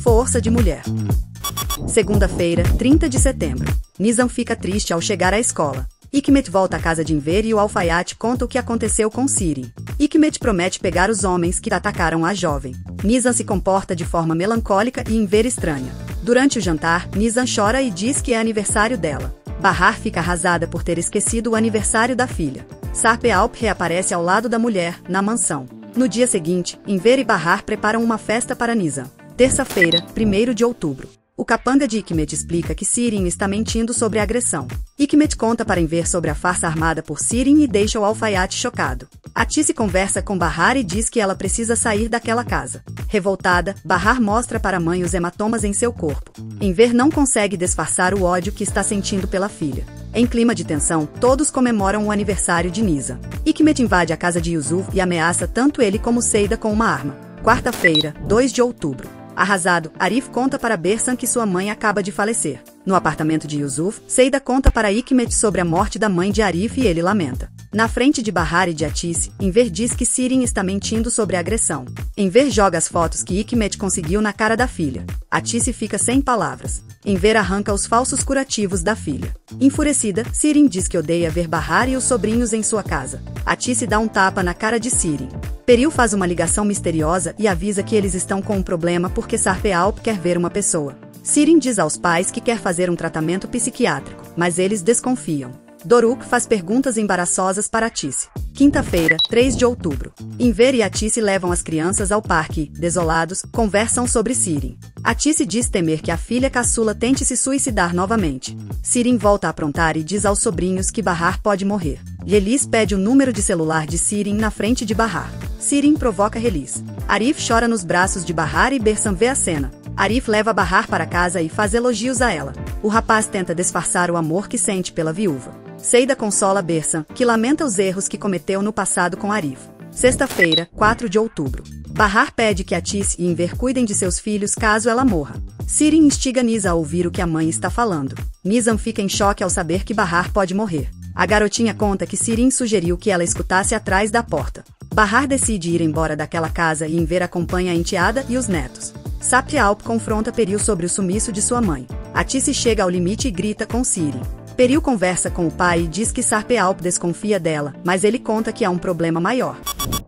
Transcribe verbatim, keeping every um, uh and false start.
Força de mulher. Segunda-feira, trinta de setembro. Nizam fica triste ao chegar à escola. Hikmet volta à casa de Enver e o alfaiate conta o que aconteceu com Sirin. Hikmet promete pegar os homens que atacaram a jovem. Nizam se comporta de forma melancólica e Enver estranha. Durante o jantar, Nizam chora e diz que é aniversário dela. Bahar fica arrasada por ter esquecido o aniversário da filha. Sarp Alp reaparece ao lado da mulher, na mansão. No dia seguinte, Enver e Bahar preparam uma festa para Nizam. Terça-feira, primeiro de outubro. O capanga de Hikmet explica que Sirin está mentindo sobre a agressão. Hikmet conta para Enver sobre a farsa armada por Sirin e deixa o alfaiate chocado. Atice conversa com Bahar e diz que ela precisa sair daquela casa. Revoltada, Bahar mostra para a mãe os hematomas em seu corpo. Enver não consegue disfarçar o ódio que está sentindo pela filha. Em clima de tensão, todos comemoram o aniversário de Nizam. Hikmet invade a casa de Yusuf e ameaça tanto ele como Seida com uma arma. Quarta-feira, dois de outubro. Arrasado, Arif conta para Bersan que sua mãe acaba de falecer. No apartamento de Yusuf, Seida conta para Hikmet sobre a morte da mãe de Arif e ele lamenta. Na frente de Bahar e de Atice, Enver diz que Sirin está mentindo sobre a agressão. Enver joga as fotos que Hikmet conseguiu na cara da filha. Atice fica sem palavras. Enver arranca os falsos curativos da filha. Enfurecida, Sirin diz que odeia ver Bahar e os sobrinhos em sua casa. Atice dá um tapa na cara de Sirin. Peril faz uma ligação misteriosa e avisa que eles estão com um problema porque Sarp Alp quer ver uma pessoa. Sirin diz aos pais que quer fazer um tratamento psiquiátrico, mas eles desconfiam. Doruk faz perguntas embaraçosas para Atice. Quinta-feira, três de outubro. Enver e Atice levam as crianças ao parque e, desolados, conversam sobre Sirin. Atice diz temer que a filha caçula tente se suicidar novamente. Sirin volta a aprontar e diz aos sobrinhos que Bahar pode morrer. Yelis pede o número de celular de Sirin na frente de Bahar. Sirin provoca Yelis. Arif chora nos braços de Bahar e Bersan vê a cena. Arif leva Bahar para casa e faz elogios a ela. O rapaz tenta disfarçar o amor que sente pela viúva. Seida consola Bersan, que lamenta os erros que cometeu no passado com Arif. Sexta-feira, quatro de outubro. Bahar pede que Atice e Enver cuidem de seus filhos caso ela morra. Sirin instiga Nizam a ouvir o que a mãe está falando. Nizam fica em choque ao saber que Bahar pode morrer. A garotinha conta que Sirin sugeriu que ela escutasse atrás da porta. Bahar decide ir embora daquela casa e Enver acompanha a enteada e os netos. Sarp Alp confronta Peril sobre o sumiço de sua mãe. Atice chega ao limite e grita com Sirin. Peril conversa com o pai e diz que Sarp Alp desconfia dela, mas ele conta que há um problema maior.